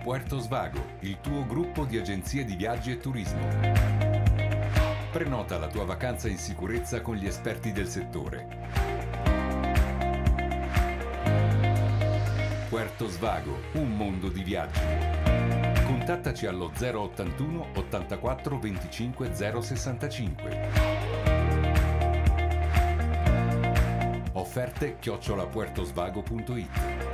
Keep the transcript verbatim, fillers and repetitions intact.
Puerto Svago, il tuo gruppo di agenzie di viaggi e turismo. Prenota la tua vacanza in sicurezza con gli esperti del settore. Puerto Svago, un mondo di viaggi. Contattaci allo zero ottantuno ottantaquattro venticinque zero sessantacinque. Offerte chiocciola puertosvago punto it.